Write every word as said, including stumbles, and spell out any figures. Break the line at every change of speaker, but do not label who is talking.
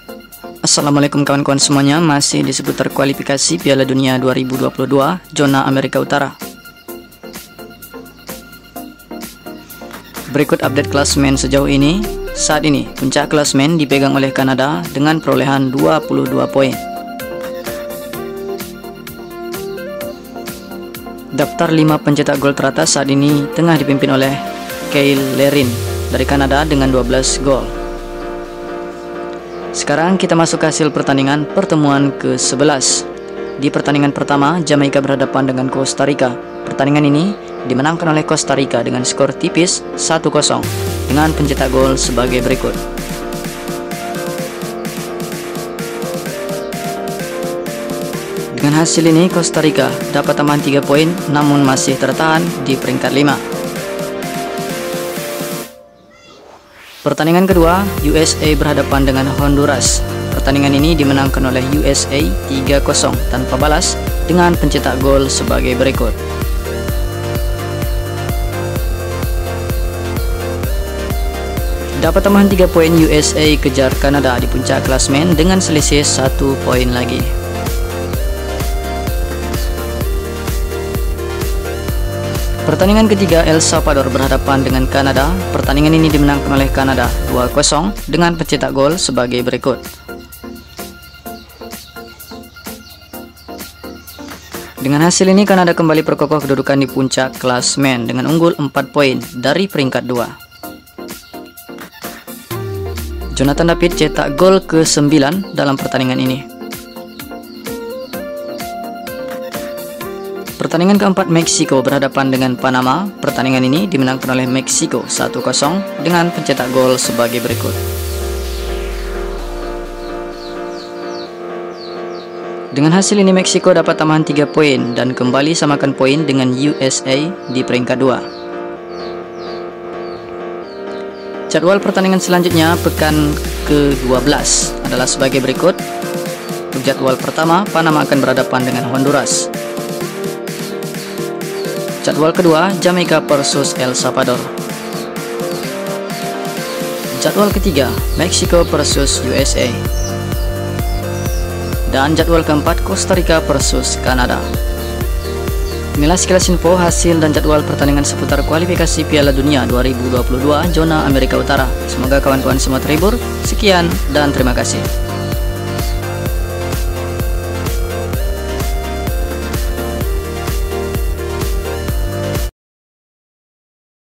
Assalamualaikum kawan-kawan semuanya, masih di seputar kualifikasi Piala Dunia dua ribu dua puluh dua zona Amerika Utara. Berikut update klasemen sejauh ini. Saat ini puncak klasemen dipegang oleh Kanada dengan perolehan dua puluh dua poin. Daftar lima pencetak gol teratas saat ini tengah dipimpin oleh Kyle Larin dari Kanada dengan dua belas gol. Sekarang kita masuk ke hasil pertandingan pertemuan ke sebelas. Di pertandingan pertama, Jamaika berhadapan dengan Costa Rica. Pertandingan ini dimenangkan oleh Costa Rica dengan skor tipis satu kosong dengan pencetak gol sebagai berikut. Dengan hasil ini, Costa Rica dapat tambahan tiga poin namun masih tertahan di peringkat lima. Pertandingan kedua, U S A berhadapan dengan Honduras. Pertandingan ini dimenangkan oleh U S A tiga kosong tanpa balas dengan pencetak gol sebagai berikut. Dapat tambahan tiga poin, U S A kejar Kanada di puncak klasemen dengan selisih satu poin lagi. Pertandingan ketiga, El Salvador berhadapan dengan Kanada. Pertandingan ini dimenangkan oleh Kanada dua kosong dengan pencetak gol sebagai berikut. Dengan hasil ini, Kanada kembali perkokoh kedudukan di puncak klasemen dengan unggul empat poin dari peringkat dua. Jonathan David cetak gol ke sembilan dalam pertandingan ini. Pertandingan keempat, Meksiko berhadapan dengan Panama. Pertandingan ini dimenangkan oleh Meksiko satu kosong dengan pencetak gol sebagai berikut. Dengan hasil ini, Meksiko dapat tambahan tiga poin dan kembali samakan poin dengan U S A di peringkat dua. Jadwal pertandingan selanjutnya pekan ke dua belas adalah sebagai berikut. Untuk jadwal pertama, Panama akan berhadapan dengan Honduras. Jadwal kedua, Jamaika versus El Salvador. Jadwal ketiga, Meksiko versus U S A. Dan jadwal keempat, Costa Rica versus Kanada. Inilah sekilas info, hasil dan jadwal pertandingan seputar kualifikasi Piala Dunia dua ribu dua puluh dua zona Amerika Utara. Semoga kawan-kawan semua terhibur. Sekian dan terima kasih.